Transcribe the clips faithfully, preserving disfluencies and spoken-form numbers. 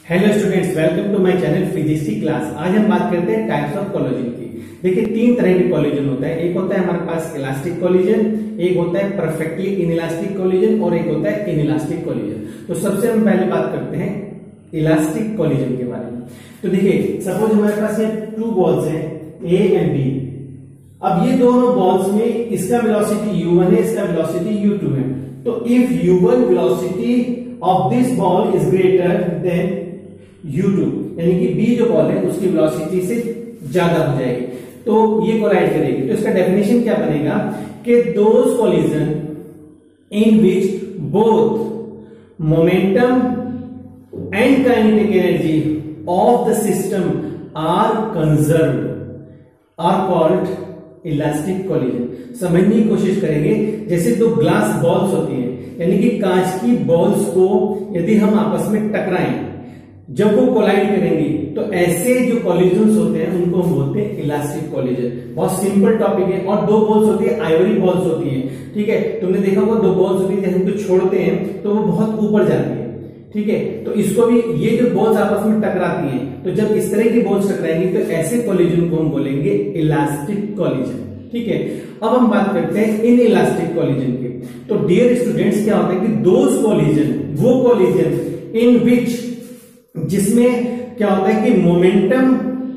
Hello students, welcome to my channel physics की class. आज हम बात करते हैं टाइप्स ऑफ कोलिजन की। देखिए, तीन तरह के कोलिजन होता है। एक होता है हमारे पास इलास्टिक कोलिजन, एक होता है परफेक्टली इनइलास्टिक कोलिजन और एक होता है इनइलास्टिक कोलिजन। तो सबसे हम पहले बात करते हैं इलास्टिक कोलिजन के बारे में। तो देखिए, सपोज हमारे पास ये टू बॉल्स हैं ए एंड बी। अब ये दोनों बॉल्स में इसका वेलोसिटी यू वन है, इसका वेलोसिटी यू टू है। तो if u one velocity of this ball is greater than u two, यानी कि बी जो बॉल है उसकी वेलोसिटी से ज्यादा हो जाएगी, तो ये कोलाइड करेगी। तो इसका डेफिनेशन क्या बनेगा कि those collision in which both momentum and kinetic energy of the system are conserved are called elastic collision. समझने की कोशिश करेंगे। जैसे दो ग्लास बॉल्स होती हैं, यानी कि कांच की बॉल्स को यदि हम आपस में टकराएं, जब वो कोलाइड करेंगी तो ऐसे जो कोलिजन्स होते हैं उनको हम बोलते हैं इलास्टिक कोलिजन। बहुत सिंपल टॉपिक है। और दो बॉल्स होती है, आइवरी बॉल्स होती हैं, ठीक है। तुमने देखा होगा दो बॉल्स होती है, जब हम तो छोड़ते हैं तो वो बहुत ऊपर जाती है, ठीक है। तो इसको भी, ये जो बॉल्स आपस में टकराती हैं, तो जब इस तरह की बॉल्स टकराएंगी तो ऐसे कोलिजन को हम बोलेंगे इलास्टिक कोलिजन, ठीक है। अब हम बात करते हैं इन इलास्टिक कोलिजन की। तो डियर स्टूडेंट्स, क्या होता है कि दोज कोलिजन, वो कोलिजन इन विच, जिसमें क्या होता है कि momentum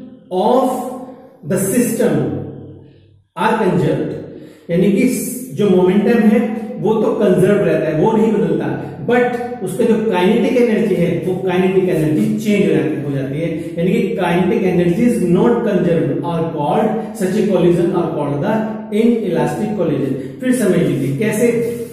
of the system are conserved, यानी कि जो मोमेंटम है वो तो कंजर्व रहता है, वो नहीं बदलता, बट उसका जो काइनेटिक एनर्जी है वो काइनेटिक एनर्जी चेंज हो जाती है, यानी कि kinetic energy is not conserved are called such a collision are called the inelastic collision. फिर समझ लीजिए कैसे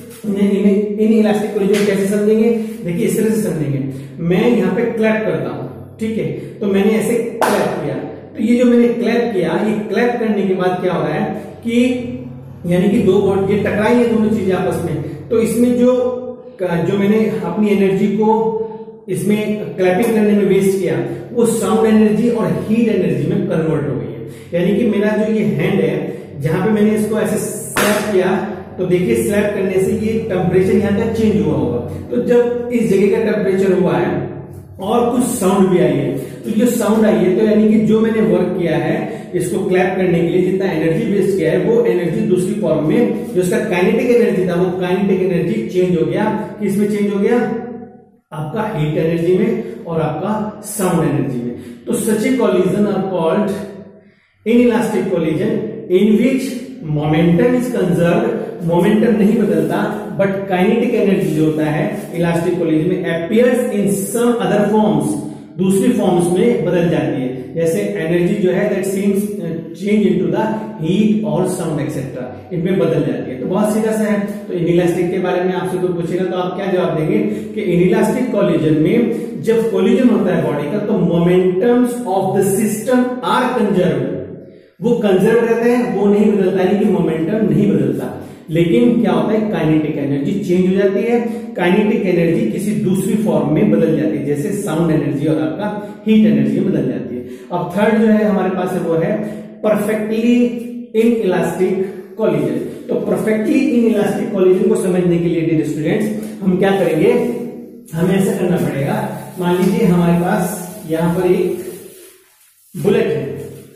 इन इलास्टिक कोलिजन कैसे समझेंगे। देखिए, इस तरह से समझेंगे। मैं यहाँ पे क्लैप करता हूं, ठीक है। तो मैंने ऐसे क्लैप किया, तो ये जो मैंने क्लैप किया, ये क्लैप करने के बाद क्या हो रहा है कि यानी कि दो बॉड ये टकराई है दोनों चीजें आपस में, तो इसमें जो जो मैंने अपनी एनर्जी को इसमें क्लैपिंग करने में वेस्ट किया, वो साउंड एनर्जी और हीट एनर्जी में कन्वर्ट हो गई है। यानी कि मेरा जो ये हैंड है, जहां पे मैंने इसको ऐसे स्लैप किया, तो देखिए स्लैप करने से ये टेम्परेचर यहाँ का चेंज हुआ होगा। तो जब इस जगह का टेम्परेचर हुआ है और कुछ साउंड भी आई है, तो ये साउंड आई है, तो यानी कि जो मैंने वर्क किया है इसको क्लैप करने के लिए, जितना एनर्जी वेस्ट किया है, वो एनर्जी दूसरी फॉर्म में, जो इसका काइनेटिक एनर्जी था, वो काइनेटिक एनर्जी चेंज हो गया। किसमें चेंज हो गया? आपका हीट एनर्जी में और आपका साउंड एनर्जी में। तो such a collision are called inelastic collision in which momentum is conserved, momentum नहीं बदलता, बट काइनेटिक एनर्जी जो होता है इलास्टिक कोलिजन में appears in some other forms, दूसरी फॉर्म्स में बदल जाती है। जैसे एनर्जी जो है that seems change into the heat और साउंड एक्सेट्रा, इनमें बदल जाती है। तो बहुत सीधा सा है। तो इनइलास्टिक के बारे में आपसे कोई पूछेगा तो आप क्या जवाब देंगे कि इनइलास्टिक कोलिजन में जब कोलिजन होता है बॉडी का, तो momentums of the system are conserved, वो कंजर्व रहते हैं, वो नहीं बदलता, यानी कि मोमेंटम नहीं बदलता। लेकिन क्या होता है, काइनेटिक एनर्जी चेंज हो जाती है, काइनेटिक एनर्जी किसी दूसरी फॉर्म में बदल जाती है, जैसे साउंड एनर्जी और आपका हीट एनर्जी में बदल जाती है। अब थर्ड जो है हमारे पास है वो है परफेक्टली इन इलास्टिक कोलिजन। तो परफेक्टली इन इलास्टिक कोलिजन को समझने के लिए डियर स्टूडेंट्स हम क्या करेंगे, हमें ऐसा करना पड़ेगा। मान लीजिए हमारे पास यहां पर एक बुलेट है,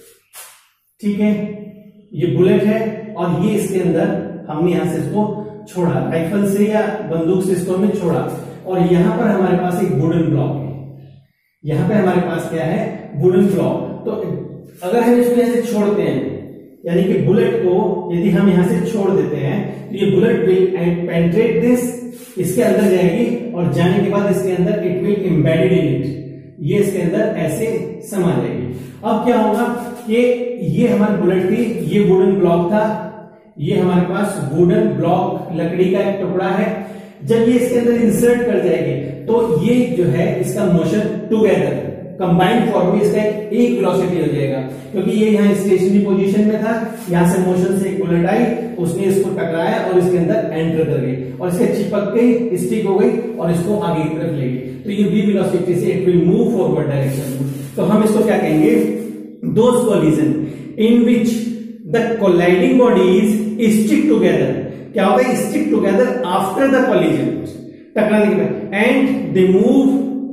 ठीक है, ये बुलेट है और ये इसके अंदर हमने यहां से इसको छोड़ा, राइफल से या बंदूक से इसको हमने छोड़ा, और यहां पर हमारे पास एक वुडन ब्लॉक है। यहां पे हमारे पास क्या है, वुडन ब्लॉक। तो अगर हम इसको यहां से छोड़ते हैं, यानी कि बुलेट को यदि हम यहां से छोड़ देते हैं, तो ये बुलेट विल पेनिट्रेट दिस, इसके अंदर जाएगी और जाने के बाद इसके अंदर it will embedded in it, ये इसके अंदर ऐसे समा जाएगी। अब क्या होगा कि ये हमारे बुलेट की, ये वुडन ब्लॉक था, ये हमारे पास वुडन ब्लॉक लकड़ी का एक टुकड़ा है। जब ये इसके अंदर इंसर्ट कर जाएगी तो ये जो है इसका मोशन टुगेदर कंबाइंड फॉर्म में इसका एक वेलोसिटी हो जाएगा, क्योंकि ये यहाँ स्टेशनरी पोजीशन में था, यहां से मोशन से एक बुलेट आई, उसने इसको टकराया और इसके अंदर एंटर कर गई और इसके चिपक गई, स्टिक हो गई और इसको आगे की तरफ ले गई। तो ये v वेलोसिटी से it will move forward direction में। तो हम इसको क्या कहेंगे, those collision in which the colliding bodies stick together. क्या होता है, stick together after the collision, टकराने के बाद, and they move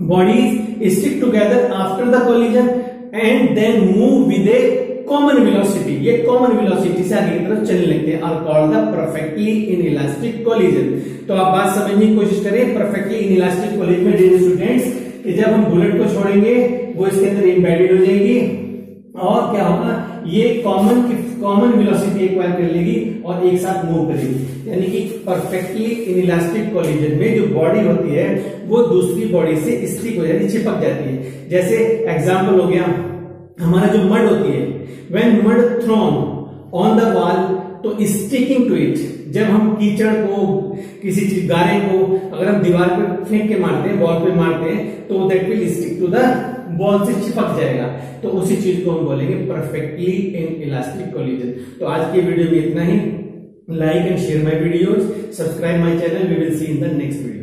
bodies stick together after the collision and then move with a common velocity. ये common velocity से आगे की तरफ चलने लगते हैं और called the perfectly inelastic collision. तो आप बात समझने की कोशिश करें perfectly inelastic collision में dear students कि जब हम बुलेट को छोड़ेंगे वो इसके अंदर एम्बेडेड हो जाएगी और क्या होगा, ये कॉमन कॉमन वेलोसिटी एक्वायर कर लेगी और एक साथ मूव करेगी। यानी कि परफेक्टली इनइलास्टिक कोलिजन में जो बॉडी होती है वो दूसरी बॉडी से स्टिक हो जाती है, चिपक जाती है। जैसे एग्जांपल हो गया हमारा जो मड होती है, when mud thrown on the wall तो स्टिकिंग टू इट, जब हम कीचड़ को किसी चीज गारे को अगर हम दीवार पे फेंक के मारते हैं, बॉल पे मारते हैं तो that will stick to the ball से चिपक जाएगा। तो उसी चीज को हम बोलेंगे परफेक्टली इन इलास्टिक कोलिजन। तो आज की वीडियो में इतना ही। Like and share my videos, subscribe my channel, we will see in the next video.